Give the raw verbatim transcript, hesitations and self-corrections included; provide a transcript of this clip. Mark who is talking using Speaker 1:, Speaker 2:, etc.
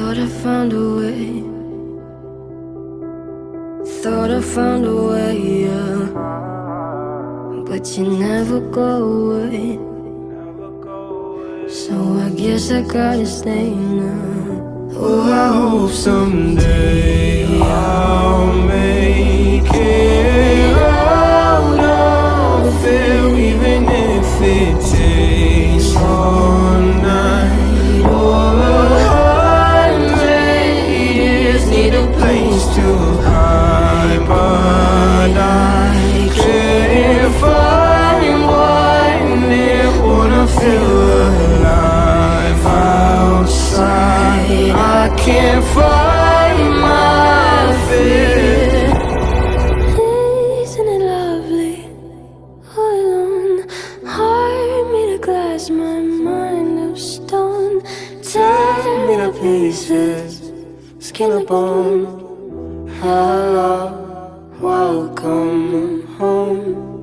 Speaker 1: Thought I found a way. Thought I found a way, yeah. But you never go away. So I guess I gotta stay now. Oh, I hope someday I'll make it out of here, even if it takes all night or a hundred years. Need a place to hide, but I can't find one that wanna feel alive outside. I can't find my fear. Isn't it lovely, all alone? Heart made of glass, my mind of stone. Tear me to pieces, skin and bone. Hello, welcome home.